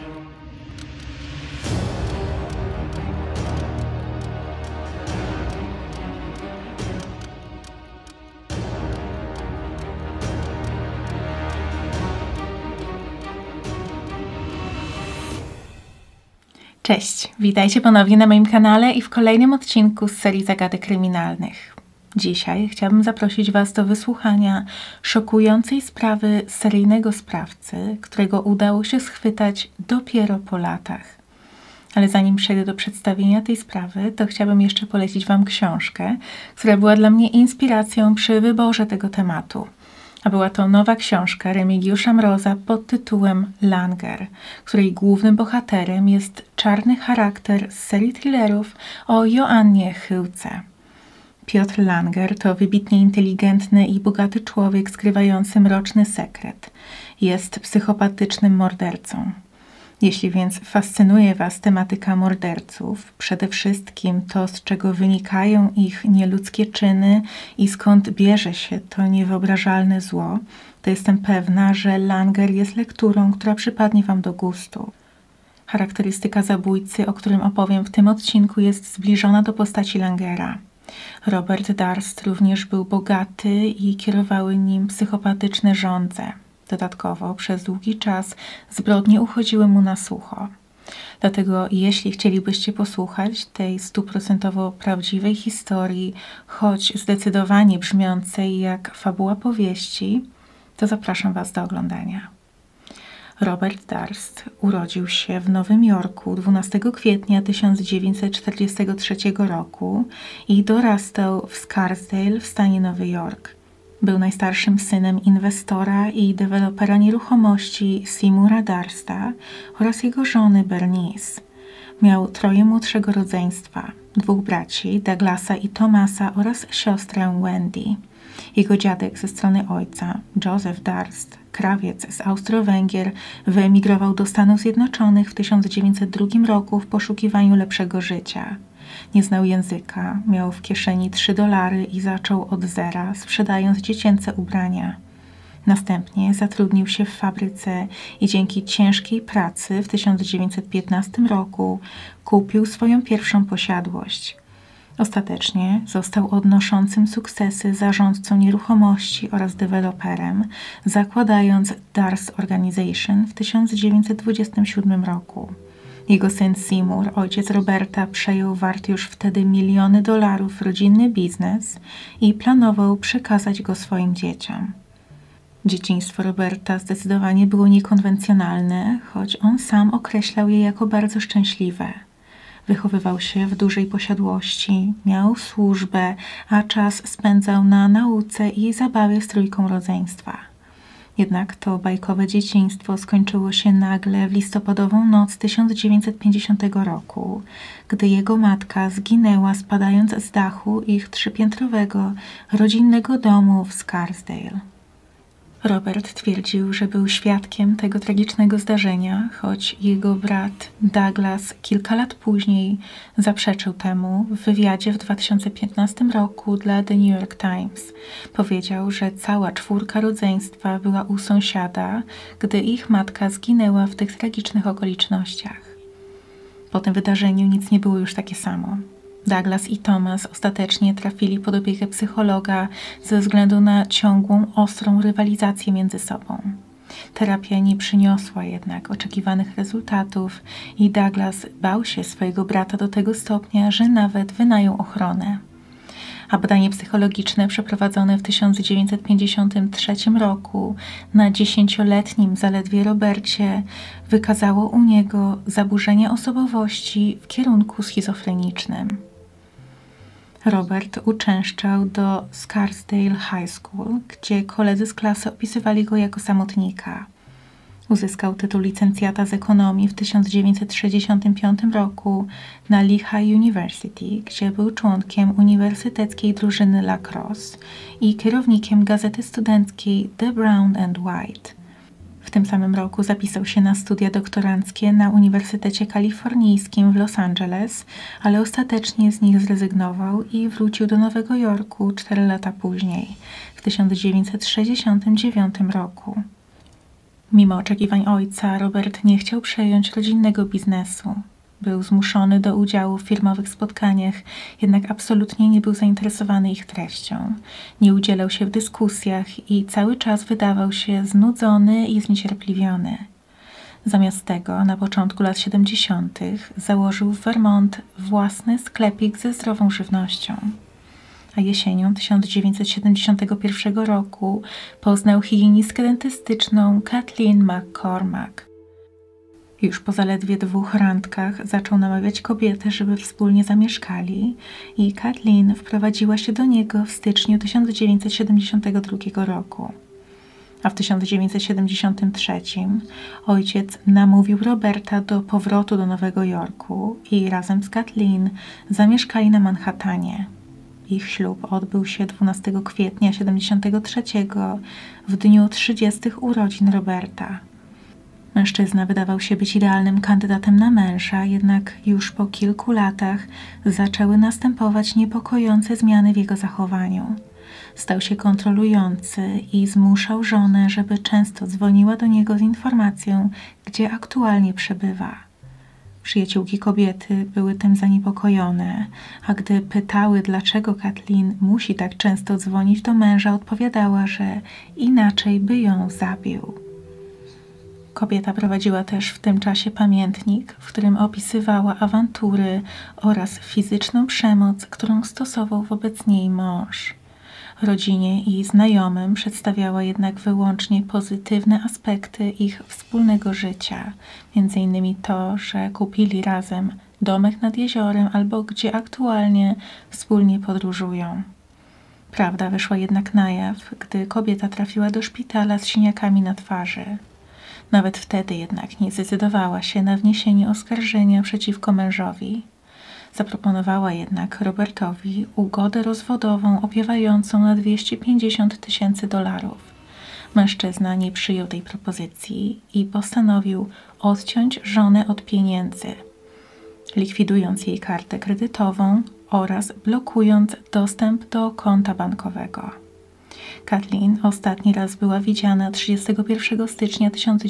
Cześć, witajcie ponownie na moim kanale i w kolejnym odcinku z serii Zagadek Kryminalnych. Dzisiaj chciałabym zaprosić Was do wysłuchania szokującej sprawy seryjnego sprawcy, którego udało się schwytać dopiero po latach. Ale zanim przejdę do przedstawienia tej sprawy, to chciałabym jeszcze polecić Wam książkę, która była dla mnie inspiracją przy wyborze tego tematu. A była to nowa książka Remigiusza Mroza pod tytułem Langer, której głównym bohaterem jest czarny charakter z serii thrillerów o Joannie Chyłce. Piotr Langer to wybitnie inteligentny i bogaty człowiek skrywający mroczny sekret. Jest psychopatycznym mordercą. Jeśli więc fascynuje Was tematyka morderców, przede wszystkim to, z czego wynikają ich nieludzkie czyny i skąd bierze się to niewyobrażalne zło, to jestem pewna, że Langer jest lekturą, która przypadnie Wam do gustu. Charakterystyka zabójcy, o którym opowiem w tym odcinku, jest zbliżona do postaci Langera. Robert Darst również był bogaty i kierowały nim psychopatyczne żądze. Dodatkowo przez długi czas zbrodnie uchodziły mu na sucho. Dlatego jeśli chcielibyście posłuchać tej 100% prawdziwej historii, choć zdecydowanie brzmiącej jak fabuła powieści, to zapraszam Was do oglądania. Robert Darst urodził się w Nowym Jorku 12 kwietnia 1943 roku i dorastał w Scarsdale w stanie Nowy Jork. Był najstarszym synem inwestora i dewelopera nieruchomości Seymoura Darsta oraz jego żony Bernice. Miał 3 młodszego rodzeństwa, 2 braci, Douglasa i Thomasa oraz siostrę Wendy. Jego dziadek ze strony ojca, Joseph Darst, krawiec z Austro-Węgier, wyemigrował do Stanów Zjednoczonych w 1902 roku w poszukiwaniu lepszego życia. Nie znał języka, miał w kieszeni $3 i zaczął od zera, sprzedając dziecięce ubrania. Następnie zatrudnił się w fabryce i dzięki ciężkiej pracy w 1915 roku kupił swoją pierwszą posiadłość. Ostatecznie został odnoszącym sukcesy zarządcą nieruchomości oraz deweloperem, zakładając Darst Organization w 1927 roku. Jego syn Seymour, ojciec Roberta, przejął warty już wtedy $1 miliony rodzinny biznes i planował przekazać go swoim dzieciom. Dzieciństwo Roberta zdecydowanie było niekonwencjonalne, choć on sam określał je jako bardzo szczęśliwe. Wychowywał się w dużej posiadłości, miał służbę, a czas spędzał na nauce i zabawie z trójką rodzeństwa. Jednak to bajkowe dzieciństwo skończyło się nagle w listopadową noc 1950 roku, gdy jego matka zginęła spadając z dachu ich 3-piętrowego rodzinnego domu w Scarsdale. Robert twierdził, że był świadkiem tego tragicznego zdarzenia, choć jego brat Douglas kilka lat później zaprzeczył temu w wywiadzie w 2015 roku dla The New York Times. Powiedział, że cała 4 rodzeństwa była u sąsiada, gdy ich matka zginęła w tych tragicznych okolicznościach. Po tym wydarzeniu nic nie było już takie samo. Douglas i Thomas ostatecznie trafili pod opiekę psychologa ze względu na ciągłą, ostrą rywalizację między sobą. Terapia nie przyniosła jednak oczekiwanych rezultatów i Douglas bał się swojego brata do tego stopnia, że nawet wynajął ochronę. A badanie psychologiczne przeprowadzone w 1953 roku na 10-letnim zaledwie Robercie wykazało u niego zaburzenie osobowości w kierunku schizofrenicznym. Robert uczęszczał do Scarsdale High School, gdzie koledzy z klasy opisywali go jako samotnika. Uzyskał tytuł licencjata z ekonomii w 1965 roku na Lehigh University, gdzie był członkiem uniwersyteckiej drużyny lacrosse i kierownikiem gazety studenckiej The Brown and White. W tym samym roku zapisał się na studia doktoranckie na Uniwersytecie Kalifornijskim w Los Angeles, ale ostatecznie z nich zrezygnował i wrócił do Nowego Jorku 4 lata później, w 1969 roku. Mimo oczekiwań ojca, Robert nie chciał przejąć rodzinnego biznesu. Był zmuszony do udziału w firmowych spotkaniach, jednak absolutnie nie był zainteresowany ich treścią. Nie udzielał się w dyskusjach i cały czas wydawał się znudzony i zniecierpliwiony. Zamiast tego na początku lat 70. założył w Vermont własny sklepik ze zdrową żywnością. A jesienią 1971 roku poznał higienistkę dentystyczną Kathleen McCormack. Już po zaledwie 2 randkach zaczął namawiać kobiety, żeby wspólnie zamieszkali i Kathleen wprowadziła się do niego w styczniu 1972 roku. A w 1973 ojciec namówił Roberta do powrotu do Nowego Jorku i razem z Kathleen zamieszkali na Manhattanie. Ich ślub odbył się 12 kwietnia 1973 w dniu 30 urodzin Roberta. Mężczyzna wydawał się być idealnym kandydatem na męża, jednak już po kilku latach zaczęły następować niepokojące zmiany w jego zachowaniu. Stał się kontrolujący i zmuszał żonę, żeby często dzwoniła do niego z informacją, gdzie aktualnie przebywa. Przyjaciółki kobiety były tym zaniepokojone, a gdy pytały, dlaczego Kathleen musi tak często dzwonić do męża, odpowiadała, że inaczej by ją zabił. Kobieta prowadziła też w tym czasie pamiętnik, w którym opisywała awantury oraz fizyczną przemoc, którą stosował wobec niej mąż. Rodzinie i znajomym przedstawiała jednak wyłącznie pozytywne aspekty ich wspólnego życia, m.in. to, że kupili razem domek nad jeziorem albo gdzie aktualnie wspólnie podróżują. Prawda wyszła jednak na jaw, gdy kobieta trafiła do szpitala z siniakami na twarzy. Nawet wtedy jednak nie zdecydowała się na wniesienie oskarżenia przeciwko mężowi. Zaproponowała jednak Robertowi ugodę rozwodową opiewającą na $250,000. Mężczyzna nie przyjął tej propozycji i postanowił odciąć żonę od pieniędzy, likwidując jej kartę kredytową oraz blokując dostęp do konta bankowego. Kathleen ostatni raz była widziana 31 stycznia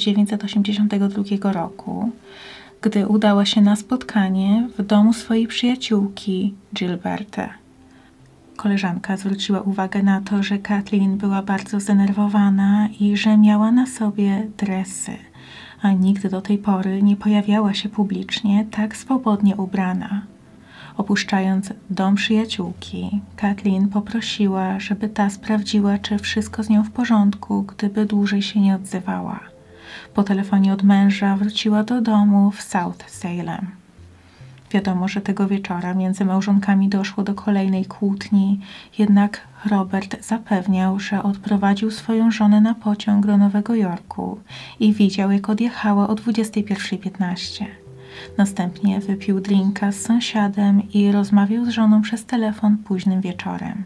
1982 roku, gdy udała się na spotkanie w domu swojej przyjaciółki Gilberte. Koleżanka zwróciła uwagę na to, że Kathleen była bardzo zdenerwowana i że miała na sobie dresy, a nigdy do tej pory nie pojawiała się publicznie tak swobodnie ubrana. Opuszczając dom przyjaciółki, Kathleen poprosiła, żeby ta sprawdziła, czy wszystko z nią w porządku, gdyby dłużej się nie odzywała. Po telefonie od męża wróciła do domu w South Salem. Wiadomo, że tego wieczora między małżonkami doszło do kolejnej kłótni, jednak Robert zapewniał, że odprowadził swoją żonę na pociąg do Nowego Jorku i widział, jak odjechała o 21:15. Następnie wypił drinka z sąsiadem i rozmawiał z żoną przez telefon późnym wieczorem.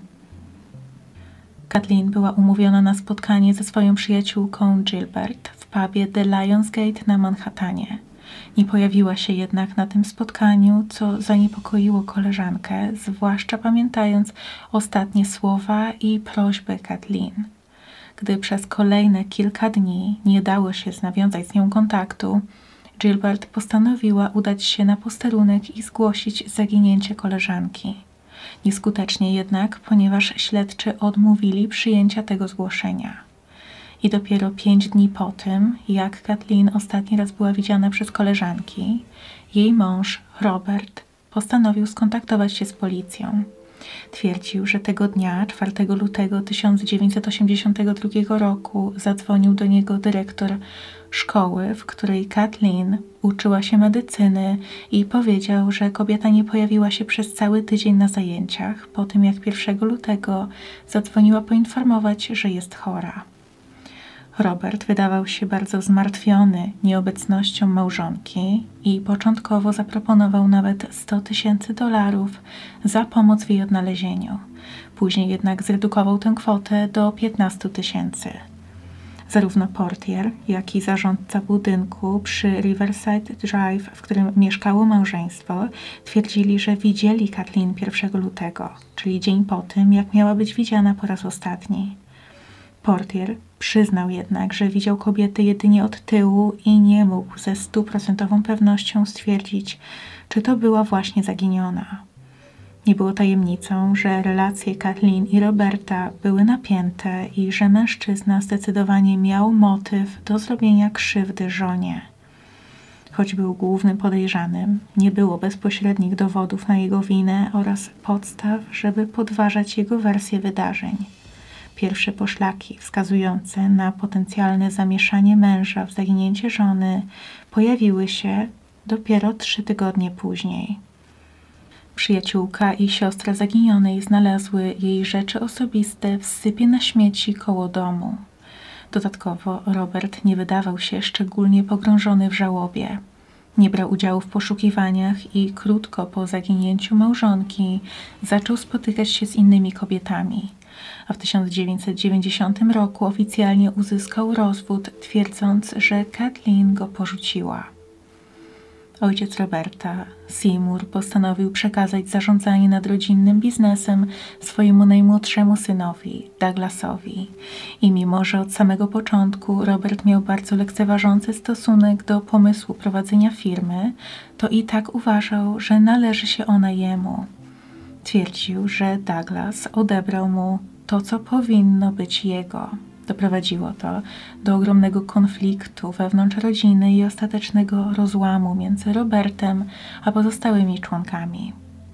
Kathleen była umówiona na spotkanie ze swoją przyjaciółką Gilbert w pubie The Lionsgate na Manhattanie. Nie pojawiła się jednak na tym spotkaniu, co zaniepokoiło koleżankę, zwłaszcza pamiętając ostatnie słowa i prośby Kathleen. Gdy przez kolejne kilka dni nie dało się nawiązać z nią kontaktu, Gilbert postanowiła udać się na posterunek i zgłosić zaginięcie koleżanki. Nieskutecznie jednak, ponieważ śledczy odmówili przyjęcia tego zgłoszenia. I dopiero 5 dni po tym, jak Kathleen ostatni raz była widziana przez koleżanki, jej mąż, Robert, postanowił skontaktować się z policją. Twierdził, że tego dnia, 4 lutego 1982 roku, zadzwonił do niego dyrektor szkoły, w której Kathleen uczyła się medycyny i powiedział, że kobieta nie pojawiła się przez cały tydzień na zajęciach, po tym jak 1 lutego zadzwoniła poinformować, że jest chora. Robert wydawał się bardzo zmartwiony nieobecnością małżonki i początkowo zaproponował nawet $100,000 za pomoc w jej odnalezieniu. Później jednak zredukował tę kwotę do 15,000. Zarówno portier, jak i zarządca budynku przy Riverside Drive, w którym mieszkało małżeństwo, twierdzili, że widzieli Kathleen 1 lutego, czyli dzień po tym, jak miała być widziana po raz ostatni. Portier przyznał jednak, że widział kobietę jedynie od tyłu i nie mógł ze 100% pewnością stwierdzić, czy to była właśnie zaginiona. Nie było tajemnicą, że relacje Kathleen i Roberta były napięte i że mężczyzna zdecydowanie miał motyw do zrobienia krzywdy żonie. Choć był głównym podejrzanym, nie było bezpośrednich dowodów na jego winę oraz podstaw, żeby podważać jego wersję wydarzeń. Pierwsze poszlaki wskazujące na potencjalne zamieszanie męża w zaginięcie żony pojawiły się dopiero 3 tygodnie później. Przyjaciółka i siostra zaginionej znalazły jej rzeczy osobiste w sypie na śmieci koło domu. Dodatkowo Robert nie wydawał się szczególnie pogrążony w żałobie. Nie brał udziału w poszukiwaniach i krótko po zaginięciu małżonki zaczął spotykać się z innymi kobietami, a w 1990 roku oficjalnie uzyskał rozwód, twierdząc, że Kathleen go porzuciła. Ojciec Roberta, Seymour, postanowił przekazać zarządzanie nadrodzinnym biznesem swojemu najmłodszemu synowi, Douglasowi. I mimo, że od samego początku Robert miał bardzo lekceważący stosunek do pomysłu prowadzenia firmy, to i tak uważał, że należy się ona jemu. Twierdził, że Douglas odebrał mu to, co powinno być jego. Doprowadziło to do ogromnego konfliktu wewnątrz rodziny i ostatecznego rozłamu między Robertem a pozostałymi członkami.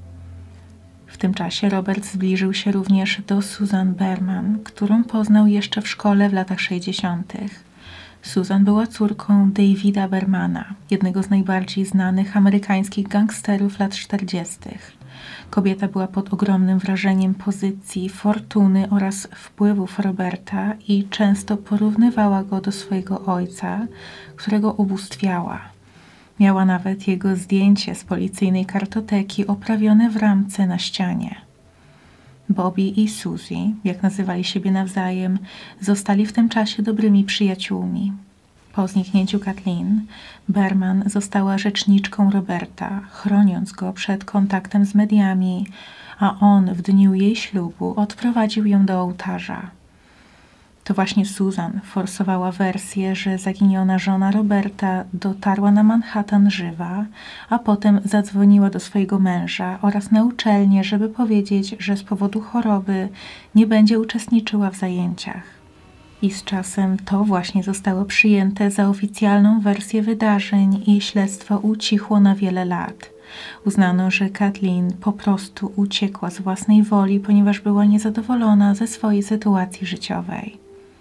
W tym czasie Robert zbliżył się również do Susan Berman, którą poznał jeszcze w szkole w latach 60. Susan była córką Davida Bermana, jednego z najbardziej znanych amerykańskich gangsterów lat 40. Kobieta była pod ogromnym wrażeniem pozycji, fortuny oraz wpływów Roberta i często porównywała go do swojego ojca, którego ubóstwiała. Miała nawet jego zdjęcie z policyjnej kartoteki oprawione w ramce na ścianie. Bobby i Suzy, jak nazywali siebie nawzajem, zostali w tym czasie dobrymi przyjaciółmi. Po zniknięciu Kathleen, Berman została rzeczniczką Roberta, chroniąc go przed kontaktem z mediami, a on w dniu jej ślubu odprowadził ją do ołtarza. To właśnie Susan forsowała wersję, że zaginiona żona Roberta dotarła na Manhattan żywa, a potem zadzwoniła do swojego męża oraz na uczelnię, żeby powiedzieć, że z powodu choroby nie będzie uczestniczyła w zajęciach. I z czasem to właśnie zostało przyjęte za oficjalną wersję wydarzeń i śledztwo ucichło na wiele lat. Uznano, że Kathleen po prostu uciekła z własnej woli, ponieważ była niezadowolona ze swojej sytuacji życiowej.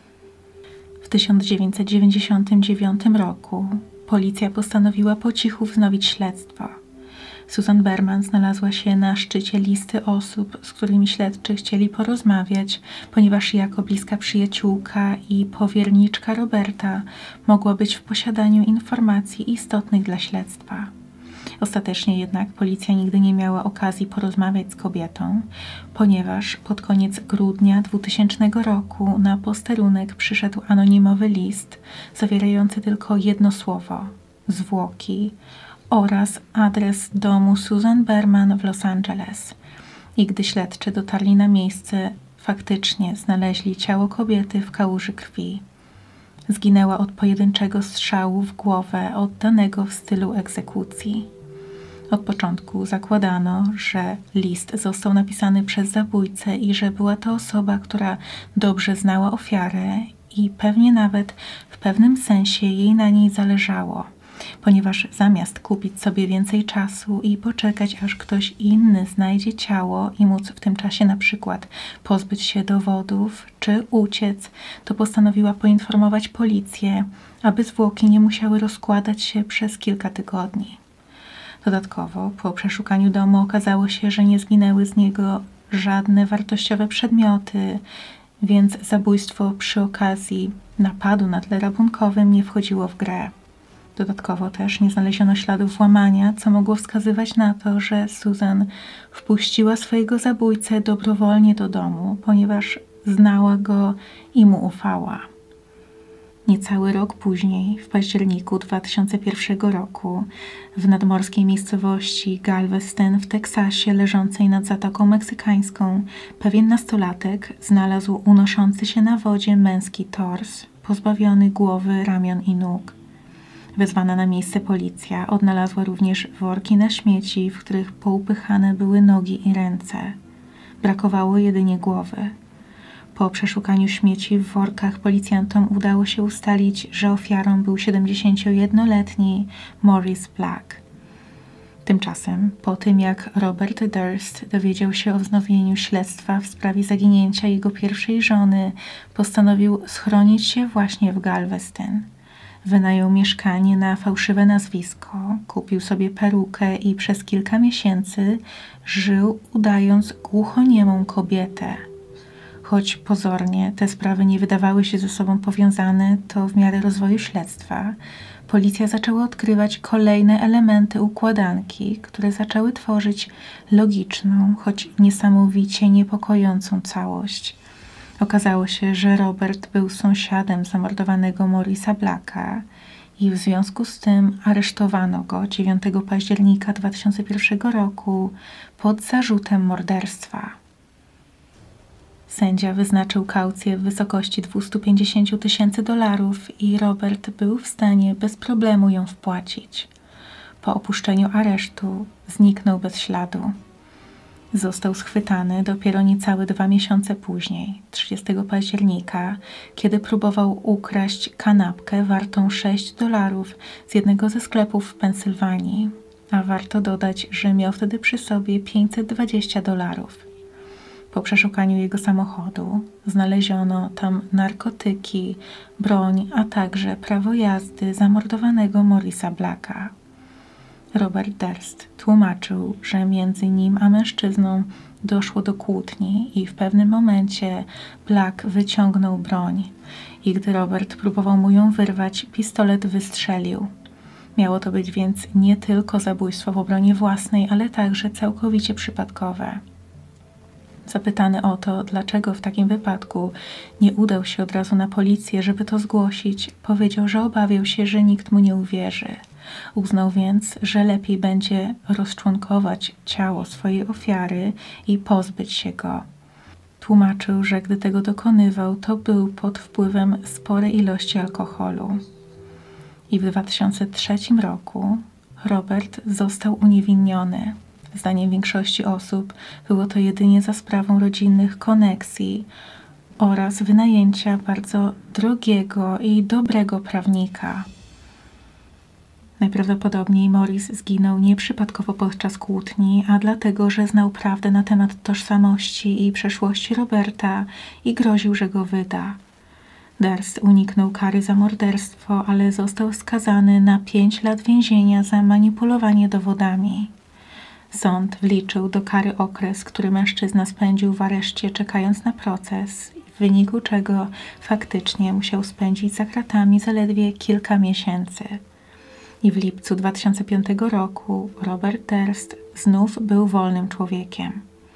W 1999 roku policja postanowiła po cichu wznowić śledztwo. Susan Berman znalazła się na szczycie listy osób, z którymi śledczy chcieli porozmawiać, ponieważ jako bliska przyjaciółka i powierniczka Roberta mogła być w posiadaniu informacji istotnych dla śledztwa. Ostatecznie jednak policja nigdy nie miała okazji porozmawiać z kobietą, ponieważ pod koniec grudnia 2000 roku na posterunek przyszedł anonimowy list zawierający tylko jedno słowo – zwłoki oraz adres domu Susan Berman w Los Angeles. I gdy śledczy dotarli na miejsce, faktycznie znaleźli ciało kobiety w kałuży krwi. Zginęła od pojedynczego strzału w głowę oddanego w stylu egzekucji. Od początku zakładano, że list został napisany przez zabójcę i że była to osoba, która dobrze znała ofiarę i pewnie nawet w pewnym sensie jej na niej zależało, ponieważ zamiast kupić sobie więcej czasu i poczekać, aż ktoś inny znajdzie ciało i móc w tym czasie na przykład pozbyć się dowodów czy uciec, to postanowiła poinformować policję, aby zwłoki nie musiały rozkładać się przez kilka tygodni. Dodatkowo po przeszukaniu domu okazało się, że nie zginęły z niego żadne wartościowe przedmioty, więc zabójstwo przy okazji napadu na tle rabunkowym nie wchodziło w grę. Dodatkowo też nie znaleziono śladów włamania, co mogło wskazywać na to, że Susan wpuściła swojego zabójcę dobrowolnie do domu, ponieważ znała go i mu ufała. Niecały rok później, w październiku 2001 roku, w nadmorskiej miejscowości Galveston w Teksasie, leżącej nad Zatoką Meksykańską, pewien nastolatek znalazł unoszący się na wodzie męski tors, pozbawiony głowy, ramion i nóg. Wezwana na miejsce policja odnalazła również worki na śmieci, w których poupychane były nogi i ręce. Brakowało jedynie głowy. Po przeszukaniu śmieci w workach policjantom udało się ustalić, że ofiarą był 71-letni Maurice Black. Tymczasem, po tym jak Robert Durst dowiedział się o wznowieniu śledztwa w sprawie zaginięcia jego pierwszej żony, postanowił schronić się właśnie w Galveston. Wynajął mieszkanie na fałszywe nazwisko, kupił sobie perukę i przez kilka miesięcy żył, udając głuchoniemą kobietę. Choć pozornie te sprawy nie wydawały się ze sobą powiązane, to w miarę rozwoju śledztwa policja zaczęła odkrywać kolejne elementy układanki, które zaczęły tworzyć logiczną, choć niesamowicie niepokojącą całość. Okazało się, że Robert był sąsiadem zamordowanego Maurice'a Blacka i w związku z tym aresztowano go 9 października 2001 roku pod zarzutem morderstwa. Sędzia wyznaczył kaucję w wysokości $250,000 i Robert był w stanie bez problemu ją wpłacić. Po opuszczeniu aresztu zniknął bez śladu. Został schwytany dopiero niecałe 2 miesiące później, 30 października, kiedy próbował ukraść kanapkę wartą $6 z jednego ze sklepów w Pensylwanii, a warto dodać, że miał wtedy przy sobie $520. Po przeszukaniu jego samochodu znaleziono tam narkotyki, broń, a także prawo jazdy zamordowanego Maurice'a Blacka. Robert Durst tłumaczył, że między nim a mężczyzną doszło do kłótni i w pewnym momencie Black wyciągnął broń i gdy Robert próbował mu ją wyrwać, pistolet wystrzelił. Miało to być więc nie tylko zabójstwo w obronie własnej, ale także całkowicie przypadkowe. Zapytany o to, dlaczego w takim wypadku nie udał się od razu na policję, żeby to zgłosić, powiedział, że obawiał się, że nikt mu nie uwierzy. Uznał więc, że lepiej będzie rozczłonkować ciało swojej ofiary i pozbyć się go. Tłumaczył, że gdy tego dokonywał, to był pod wpływem sporej ilości alkoholu. I w 2003 roku Robert został uniewinniony. Zdaniem większości osób było to jedynie za sprawą rodzinnych koneksji oraz wynajęcia bardzo drogiego i dobrego prawnika. Najprawdopodobniej Maurice zginął nieprzypadkowo podczas kłótni, a dlatego, że znał prawdę na temat tożsamości i przeszłości Roberta i groził, że go wyda. Durst uniknął kary za morderstwo, ale został skazany na 5 lat więzienia za manipulowanie dowodami. Sąd wliczył do kary okres, który mężczyzna spędził w areszcie, czekając na proces, w wyniku czego faktycznie musiał spędzić za kratami zaledwie kilka miesięcy. I w lipcu 2005 roku Robert Durst znów był wolnym człowiekiem.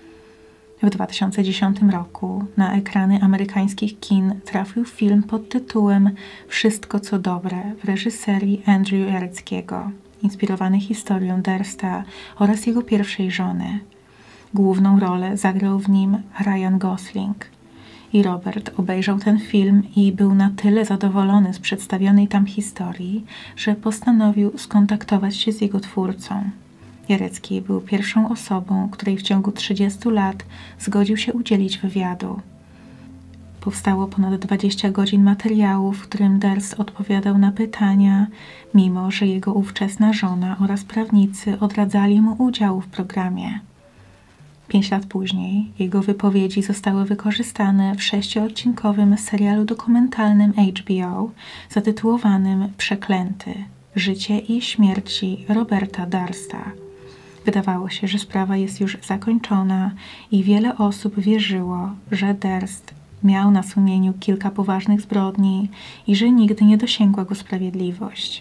W 2010 roku na ekrany amerykańskich kin trafił film pod tytułem Wszystko co dobre w reżyserii Andrew Jareckiego, inspirowany historią Dursta oraz jego pierwszej żony. Główną rolę zagrał w nim Ryan Gosling. I Robert obejrzał ten film i był na tyle zadowolony z przedstawionej tam historii, że postanowił skontaktować się z jego twórcą. Jarecki był pierwszą osobą, której w ciągu 30 lat zgodził się udzielić wywiadu. Powstało ponad 20 godzin materiału, w którym Durst odpowiadał na pytania, mimo że jego ówczesna żona oraz prawnicy odradzali mu udziału w programie. 5 lat później jego wypowiedzi zostały wykorzystane w 6-odcinkowym serialu dokumentalnym HBO zatytułowanym Przeklęty – Życie i śmierci Roberta Dursta. Wydawało się, że sprawa jest już zakończona i wiele osób wierzyło, że Durst miał na sumieniu kilka poważnych zbrodni i że nigdy nie dosięgła go sprawiedliwość.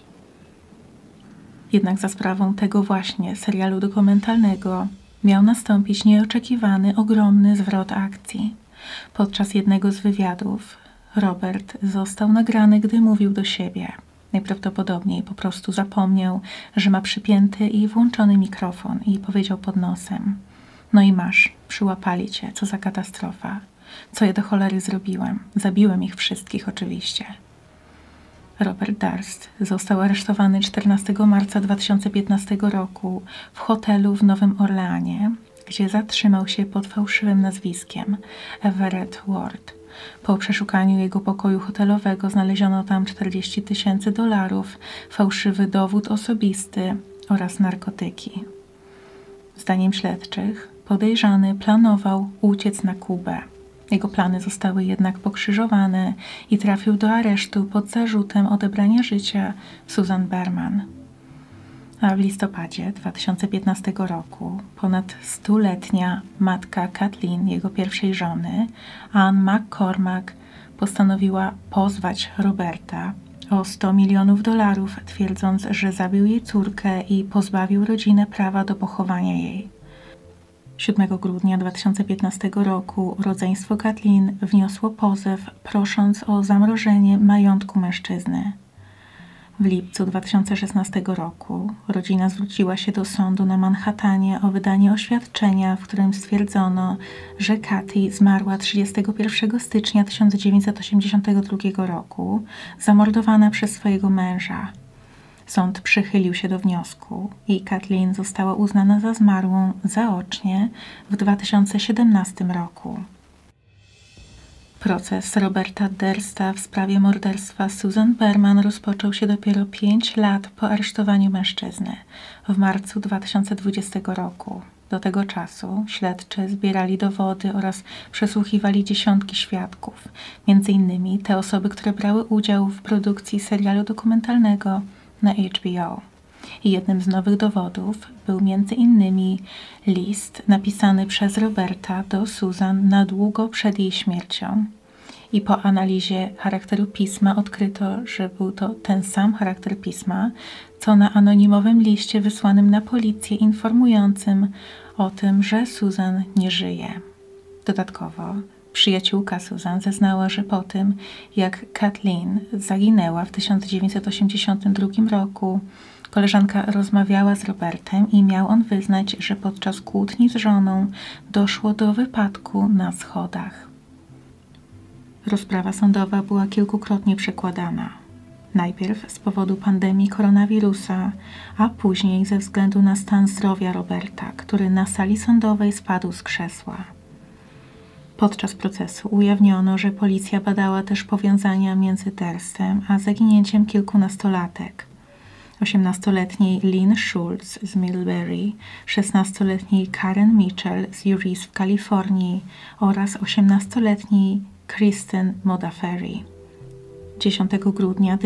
Jednak za sprawą tego właśnie serialu dokumentalnego miał nastąpić nieoczekiwany, ogromny zwrot akcji. Podczas jednego z wywiadów Robert został nagrany, gdy mówił do siebie. Najprawdopodobniej po prostu zapomniał, że ma przypięty i włączony mikrofon i powiedział pod nosem: no i masz, przyłapali cię, co za katastrofa. Co ja do cholery zrobiłem? Zabiłem ich wszystkich oczywiście. Robert Durst został aresztowany 14 marca 2015 roku w hotelu w Nowym Orleanie, gdzie zatrzymał się pod fałszywym nazwiskiem Everett Ward. Po przeszukaniu jego pokoju hotelowego znaleziono tam $40,000, fałszywy dowód osobisty oraz narkotyki. Zdaniem śledczych podejrzany planował uciec na Kubę. Jego plany zostały jednak pokrzyżowane i trafił do aresztu pod zarzutem odebrania życia Susan Berman. A w listopadzie 2015 roku ponad 100-letnia matka Kathleen, jego pierwszej żony, Ann McCormack, postanowiła pozwać Roberta o $100 milionów, twierdząc, że zabił jej córkę i pozbawił rodzinę prawa do pochowania jej. 7 grudnia 2015 roku rodzeństwo Kathleen wniosło pozew, prosząc o zamrożenie majątku mężczyzny. W lipcu 2016 roku rodzina zwróciła się do sądu na Manhattanie o wydanie oświadczenia, w którym stwierdzono, że Kathy zmarła 31 stycznia 1982 roku, zamordowana przez swojego męża. Sąd przychylił się do wniosku i Kathleen została uznana za zmarłą zaocznie w 2017 roku. Proces Roberta Dursta w sprawie morderstwa Susan Berman rozpoczął się dopiero 5 lat po aresztowaniu mężczyzny w marcu 2020 roku. Do tego czasu śledczy zbierali dowody oraz przesłuchiwali dziesiątki świadków, m.in. te osoby, które brały udział w produkcji serialu dokumentalnego na HBO. I jednym z nowych dowodów był m.in. list napisany przez Roberta do Susan na długo przed jej śmiercią. I po analizie charakteru pisma odkryto, że był to ten sam charakter pisma, co na anonimowym liście wysłanym na policję informującym o tym, że Susan nie żyje. Dodatkowo przyjaciółka Susan zeznała, że po tym, jak Kathleen zaginęła w 1982 roku, koleżanka rozmawiała z Robertem i miał on wyznać, że podczas kłótni z żoną doszło do wypadku na schodach. Rozprawa sądowa była kilkukrotnie przekładana. Najpierw z powodu pandemii koronawirusa, a później ze względu na stan zdrowia Roberta, który na sali sądowej spadł z krzesła. Podczas procesu ujawniono, że policja badała też powiązania między Durstem a zaginięciem kilku nastolatek. 18-letniej Lynn Schultz z Millbury, 16-letniej Karen Mitchell z Uris w Kalifornii oraz 18-letniej Kristen Modafferi. 10 grudnia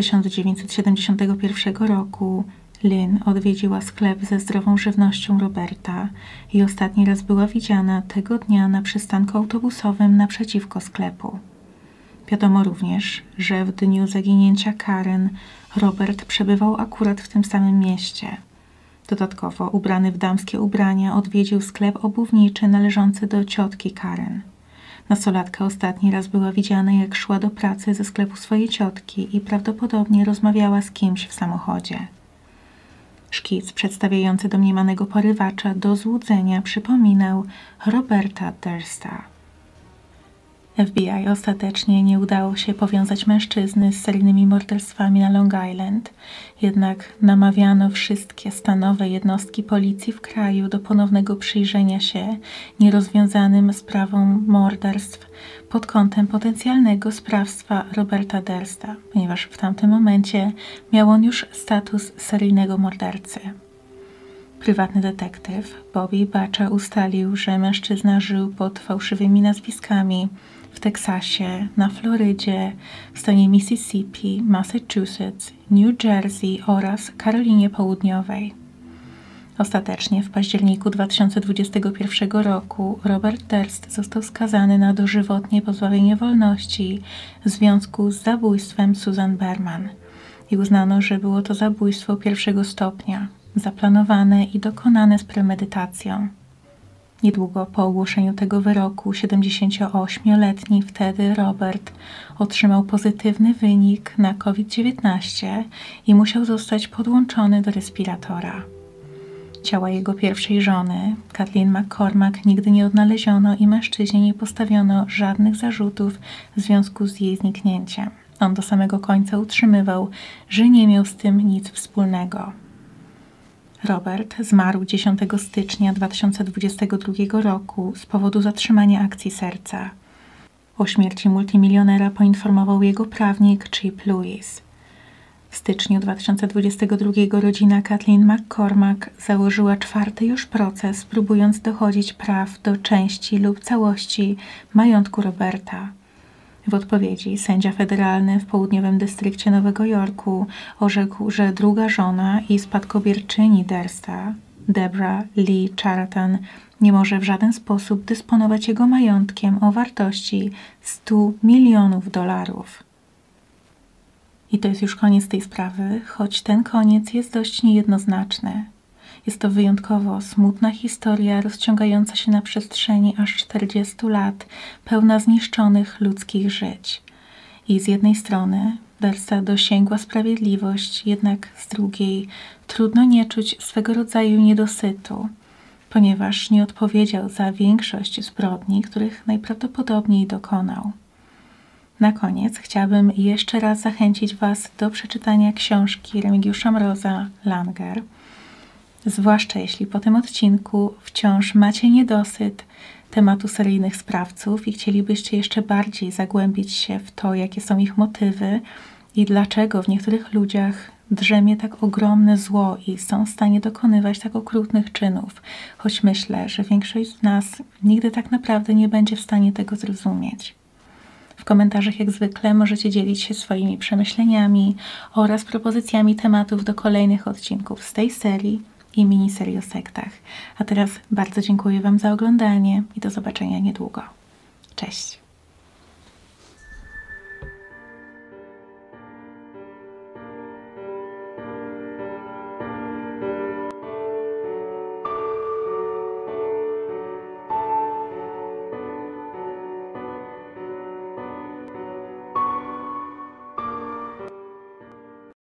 1971 roku Lynn odwiedziła sklep ze zdrową żywnością Roberta i ostatni raz była widziana tego dnia na przystanku autobusowym naprzeciwko sklepu. Wiadomo również, że w dniu zaginięcia Karen Robert przebywał akurat w tym samym mieście. Dodatkowo ubrany w damskie ubrania odwiedził sklep obuwniczy należący do ciotki Karen. Nastolatka ostatni raz była widziana, jak szła do pracy ze sklepu swojej ciotki i prawdopodobnie rozmawiała z kimś w samochodzie. Szkic przedstawiający domniemanego porywacza do złudzenia przypominał Roberta Dursta. FBI ostatecznie nie udało się powiązać mężczyzny z seryjnymi morderstwami na Long Island, jednak namawiano wszystkie stanowe jednostki policji w kraju do ponownego przyjrzenia się nierozwiązanym sprawom morderstw pod kątem potencjalnego sprawstwa Roberta Dursta, ponieważ w tamtym momencie miał on już status seryjnego mordercy. Prywatny detektyw Bobby Bacza ustalił, że mężczyzna żył pod fałszywymi nazwiskami w Teksasie, na Florydzie, w stanie Mississippi, Massachusetts, New Jersey oraz Karolinie Południowej. Ostatecznie w październiku 2021 roku Robert Durst został skazany na dożywotnie pozbawienie wolności w związku z zabójstwem Susan Berman i uznano, że było to zabójstwo pierwszego stopnia, zaplanowane i dokonane z premedytacją. Niedługo po ogłoszeniu tego wyroku 78-letni wtedy Robert otrzymał pozytywny wynik na COVID-19 i musiał zostać podłączony do respiratora. Ciała jego pierwszej żony, Kathleen McCormack, nigdy nie odnaleziono i mężczyźnie nie postawiono żadnych zarzutów w związku z jej zniknięciem. On do samego końca utrzymywał, że nie miał z tym nic wspólnego. Robert zmarł 10 stycznia 2022 roku z powodu zatrzymania akcji serca. O śmierci multimilionera poinformował jego prawnik Chip Lewis. W styczniu 2022 rodzina Kathleen McCormack założyła 4. już proces, próbując dochodzić praw do części lub całości majątku Roberta. W odpowiedzi sędzia federalny w południowym dystrykcie Nowego Jorku orzekł, że druga żona i spadkobierczyni Dursta, Deborah Lee Charlton, nie może w żaden sposób dysponować jego majątkiem o wartości $100 milionów. I to jest już koniec tej sprawy, choć ten koniec jest dość niejednoznaczny. Jest to wyjątkowo smutna historia, rozciągająca się na przestrzeni aż 40 lat, pełna zniszczonych ludzkich żyć. I z jednej strony Dursta dosięgła sprawiedliwość, jednak z drugiej trudno nie czuć swego rodzaju niedosytu, ponieważ nie odpowiedział za większość zbrodni, których najprawdopodobniej dokonał. Na koniec chciałabym jeszcze raz zachęcić Was do przeczytania książki Remigiusza Mroza Langer, zwłaszcza jeśli po tym odcinku wciąż macie niedosyt tematu seryjnych sprawców i chcielibyście jeszcze bardziej zagłębić się w to, jakie są ich motywy i dlaczego w niektórych ludziach drzemie tak ogromne zło i są w stanie dokonywać tak okrutnych czynów, choć myślę, że większość z nas nigdy tak naprawdę nie będzie w stanie tego zrozumieć. W komentarzach jak zwykle możecie dzielić się swoimi przemyśleniami oraz propozycjami tematów do kolejnych odcinków z tej serii i miniserii o sektach. A teraz bardzo dziękuję Wam za oglądanie i do zobaczenia niedługo. Cześć!